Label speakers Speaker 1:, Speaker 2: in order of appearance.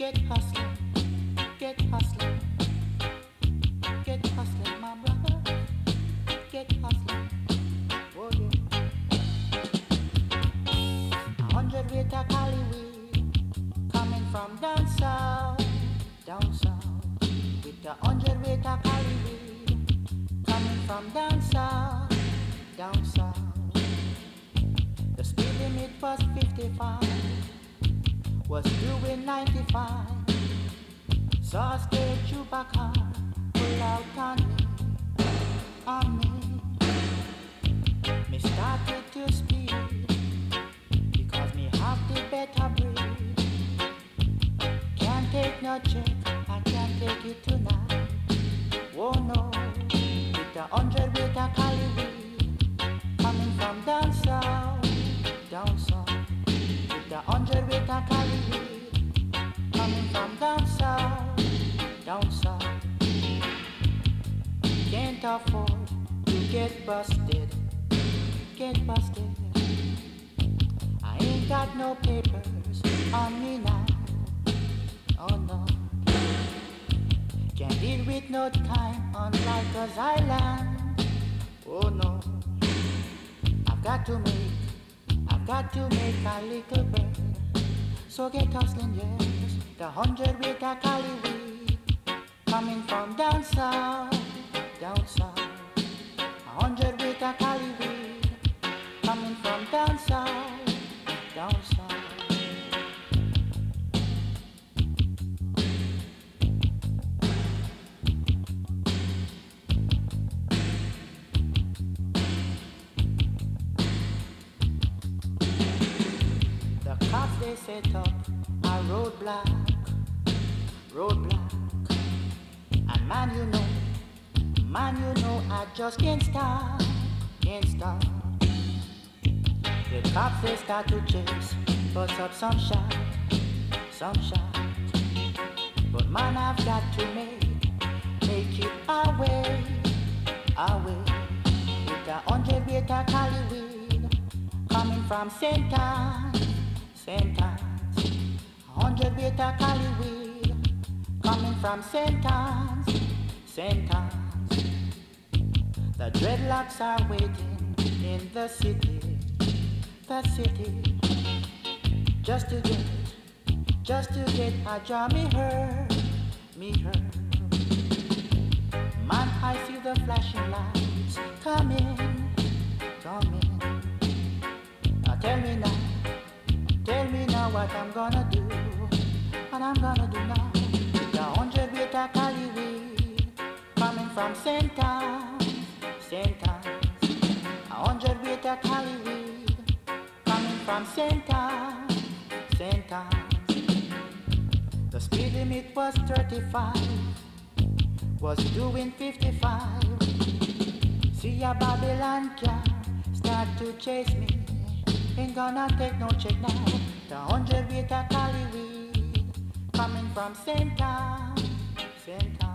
Speaker 1: Get hustling, get hustling, get hustling, my brother. Get hustling, oh yeah. 100 weight of Cali weed coming from down south, down south. With the 100 weight of Cali weed coming from down south, down south. The speed limit was 55, was doing 95. Saw a state trooper car pull out on me. Me started to speed because me have the better breed. Can't take no check, I can't take it tonight. Oh no, with the 100 weight of Cali weed coming from down south, down south. With the 100 weight of Cali weed coming from down south, down south. Can't afford to get busted, get busted. I ain't got no papers on me now, oh no. Can't deal with no time on Rikers Island, oh no. I've got to make a little bread. So get hustling, yes. The 100 weight of Cali weed coming from down south, down south. 100 weight of Cali weed coming from down south, down south. The cops they set up a roadblock, roadblock. And man you know I just can't stop, can't stop. The cops they start to chase, bust up some shot, some shot. But man I've got to make it away, away. With a 100 weight of Cali weed coming from St. Anne's, St. Anne's. 100 weight of Cali weed coming from St. Anne's, St. Anne's. The dreadlocks are waiting in the city, just to get a job. Me hurt. Man, I see the flashing lights coming. Now tell me now what I'm gonna do, what I'm gonna do now. The 100 weight of Cali weed coming from St. Anne's, St. Anne's. 100 weight of Cali weed coming from St. Anne's, St. Anne's. The speed limit was 35, was doing 55. See a Babylon car start to chase me. Ain't gonna take no check now. The 100 weight of Cali weed coming from St. Anne's, St. Anne's.